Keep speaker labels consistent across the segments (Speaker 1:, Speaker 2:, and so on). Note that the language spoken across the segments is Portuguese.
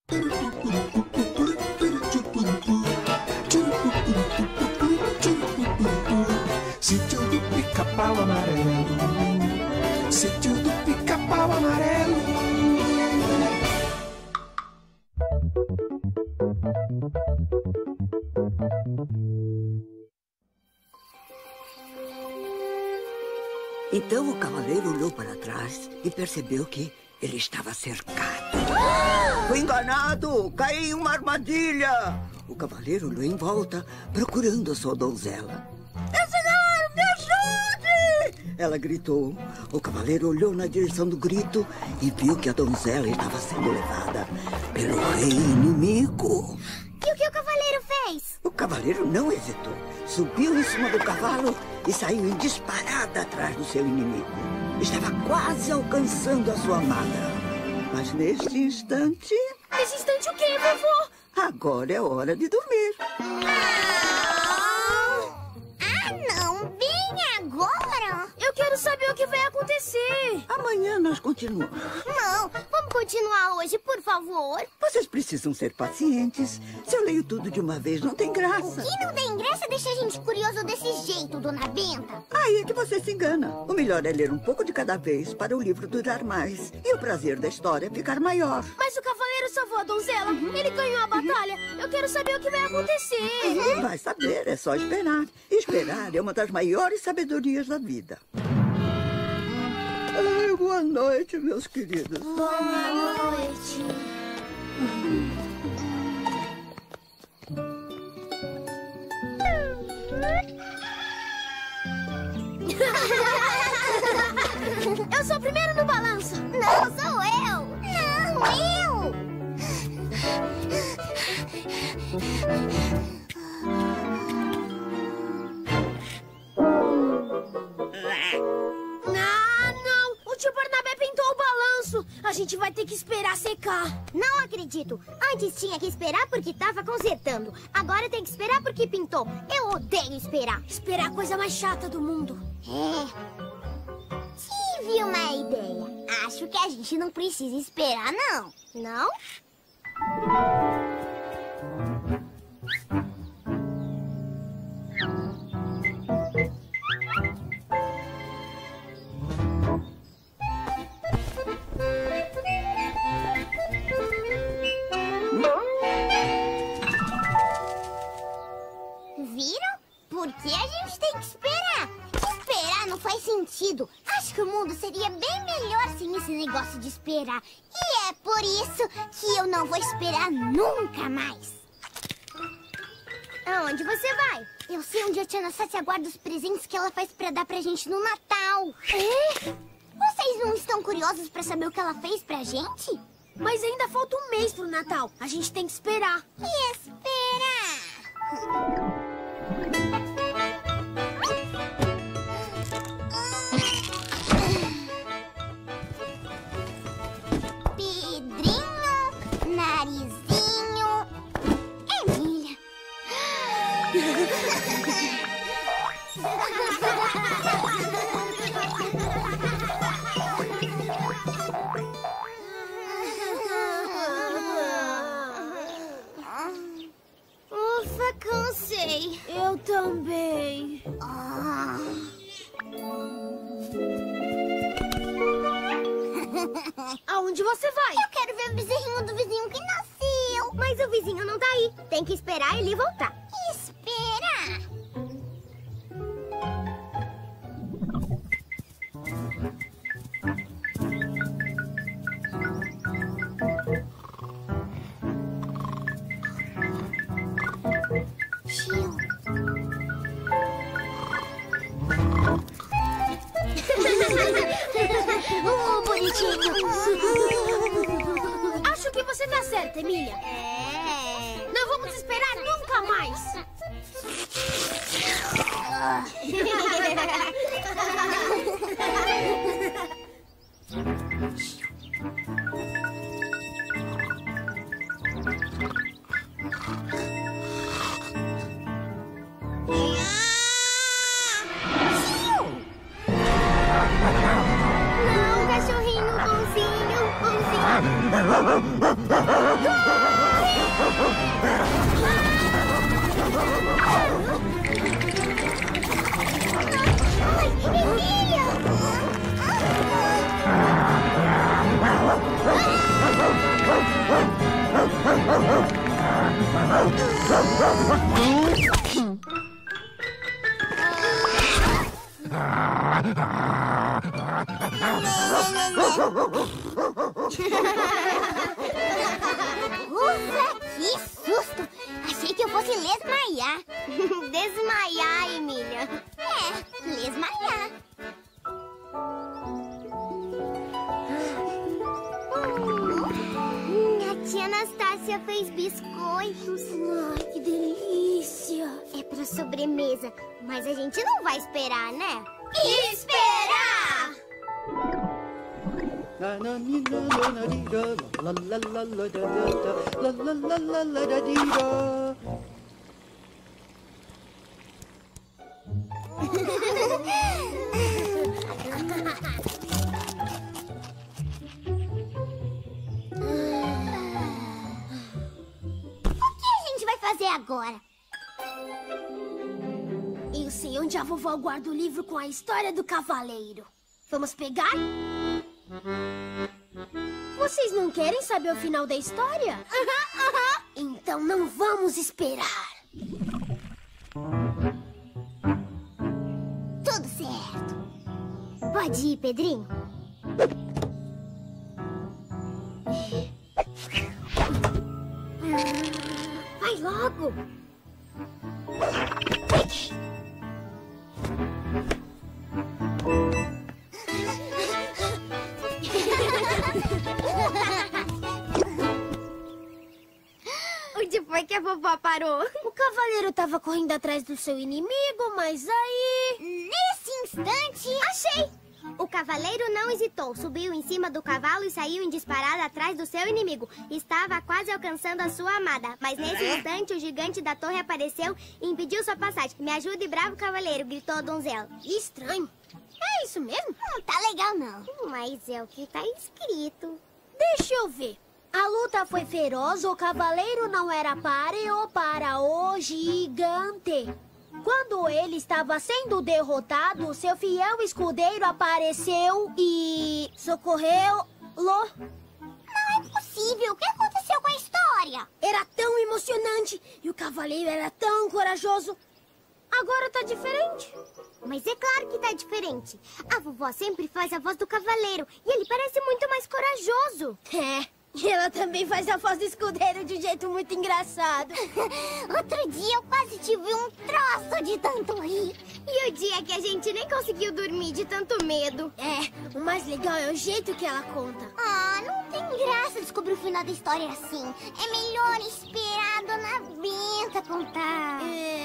Speaker 1: Sítio do Pica-Pau Amarelo. Sítio do Pica-Pau Amarelo.
Speaker 2: Então o cavaleiro olhou para trás e percebeu que ele estava cercado. Fui enganado! Caí em uma armadilha! O cavaleiro olhou em volta, procurando a sua donzela. Meu senhor, me ajude! Ela gritou. O cavaleiro olhou na direção do grito e viu que a donzela estava sendo levada pelo rei inimigo.
Speaker 3: E o que o cavaleiro fez?
Speaker 2: O cavaleiro não hesitou. Subiu em cima do cavalo e saiu em disparada atrás do seu inimigo. Estava quase alcançando a sua amada. Mas neste instante...
Speaker 3: Nesse instante o quê, vovô?
Speaker 2: Agora é hora de dormir.
Speaker 3: Não, bem agora. Eu quero saber o que vai acontecer.
Speaker 2: Amanhã nós continuamos.
Speaker 3: Não, vamos continuar hoje, por favor.
Speaker 2: Vocês precisam ser pacientes. Se eu leio tudo de uma vez, não tem graça.
Speaker 3: E não tem graça deixar a gente curioso desse jeito, dona Benta.
Speaker 2: Aí é que você se engana. O melhor é ler um pouco de cada vez para o livro durar mais. E o prazer da história ficar maior.
Speaker 3: Mas o cavaleiro salvou a donzela. Ele ganhou a batalha. Eu quero saber o que vai acontecer.
Speaker 2: Vai saber, é só esperar. Esperar é uma das maiores sabedorias da vida. Boa noite, meus queridos.
Speaker 3: Boa noite. Eu sou o primeiro no balanço. Não, sou eu. Não, eu. Não. O tio Barnabé pintou o balanço. A gente vai ter que esperar secar. Não acredito. Antes tinha que esperar porque tava consertando. Agora tem que esperar porque pintou. Eu odeio esperar. Esperar é a coisa mais chata do mundo. Tive uma ideia. Acho que a gente não precisa esperar, não. Não? Viram? Por que a gente tem que esperar? Esperar não faz sentido. Acho que o mundo seria bem melhor sem esse negócio de esperar. E é por isso que eu não vou esperar nunca mais. Aonde você vai? Eu sei onde a tia Anastasia guarda os presentes que ela faz pra dar pra gente no Natal. Vocês não estão curiosos pra saber o que ela fez pra gente? Mas ainda falta um mês pro Natal. A gente tem que esperar. E esperar? Pedrinho, Narizinho, Emília. Ufa, cansei. Eu também. Aonde você vai? Eu quero ver o bezerrinho do vizinho que nasceu. Mas o vizinho não tá aí. Tem que esperar ele voltar. Esperar? Tio. Bonitinho. Acho que você tá certa, Emília. Não vamos esperar nunca mais. Não, cachorrinho bonzinho, bonzinho. Ufa, que susto! Achei que eu fosse lesmaiar.
Speaker 4: Desmaiar, Emília.
Speaker 3: É, lesmaiar.
Speaker 4: A tia Anastácia fez biscoitos.
Speaker 3: Ai, que delícia!
Speaker 4: É pra sobremesa, mas a gente não vai esperar, né?
Speaker 3: Esperar!
Speaker 4: Fazer agora.
Speaker 3: Eu sei onde a vovó guarda o livro com a história do cavaleiro. Vamos pegar? Vocês não querem saber o final da história? Então não vamos esperar.
Speaker 4: Tudo certo. Pode ir, Pedrinho.
Speaker 3: Vai logo!
Speaker 4: Onde foi que a vovó parou?
Speaker 3: O cavaleiro estava correndo atrás do seu inimigo, mas aí...
Speaker 4: Nesse instante...
Speaker 3: Achei!
Speaker 4: O cavaleiro não hesitou, subiu em cima do cavalo e saiu em disparada atrás do seu inimigo. Estava quase alcançando a sua amada, mas nesse instante o gigante da torre apareceu e impediu sua passagem. Me ajude, bravo cavaleiro, gritou a donzela.
Speaker 3: Estranho. É isso mesmo?
Speaker 4: Não tá legal, não. Mas é o que tá escrito.
Speaker 3: Deixa eu ver. A luta foi feroz, o cavaleiro não era páreo para o gigante. Quando ele estava sendo derrotado, seu fiel escudeiro apareceu e socorreu-lo.
Speaker 4: Não é possível. O que aconteceu com a história?
Speaker 3: Era tão emocionante e o cavaleiro era tão corajoso. Agora tá diferente.
Speaker 4: Mas é claro que tá diferente. A vovó sempre faz a voz do cavaleiro e ele parece muito mais corajoso.
Speaker 3: É. E ela também faz a voz do escudeiro de um jeito muito engraçado.
Speaker 4: Outro dia eu quase tive um troço de tanto rir. E o dia que a gente nem conseguiu dormir de tanto medo.
Speaker 3: É, o mais legal é o jeito que ela conta.
Speaker 4: Ah, não tem graça descobrir o final da história assim. É melhor esperar a Dona Benta contar.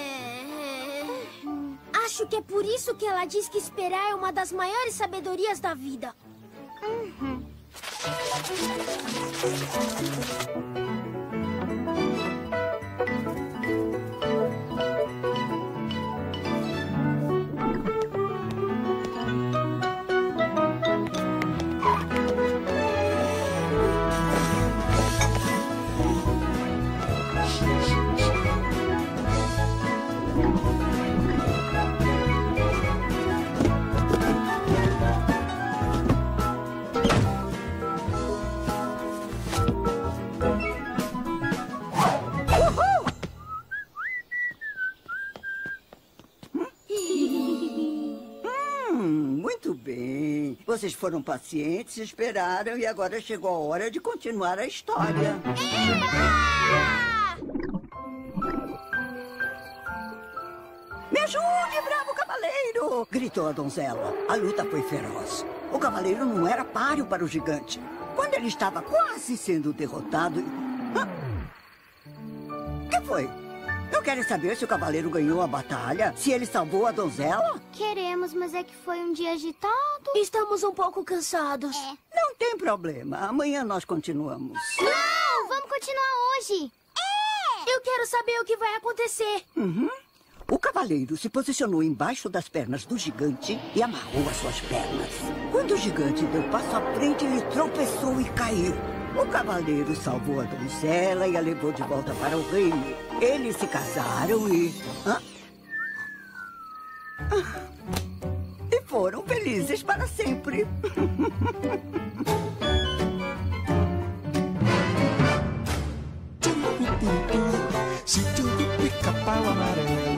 Speaker 3: Acho que é por isso que ela diz que esperar é uma das maiores sabedorias da vida.
Speaker 2: Muito bem. Vocês foram pacientes, esperaram e agora chegou a hora de continuar a história. Me ajude, bravo cavaleiro! Gritou a donzela. A luta foi feroz. O cavaleiro não era páreo para o gigante. Quando ele estava quase sendo derrotado... O que foi? Não querem saber se o cavaleiro ganhou a batalha? Se ele salvou a donzela?
Speaker 4: Queremos, mas é que foi um dia agitado.
Speaker 3: Estamos um pouco cansados.
Speaker 2: Não tem problema. Amanhã nós continuamos.
Speaker 4: Não, vamos continuar hoje.
Speaker 3: Eu quero saber o que vai acontecer.
Speaker 2: O cavaleiro se posicionou embaixo das pernas do gigante e amarrou as suas pernas. Quando o gigante deu passo à frente, ele tropeçou e caiu. O cavaleiro salvou a donzela e a levou de volta para o reino. Eles se casaram e... E foram felizes para sempre.
Speaker 1: Sítio do Pica-Pau Amarelo.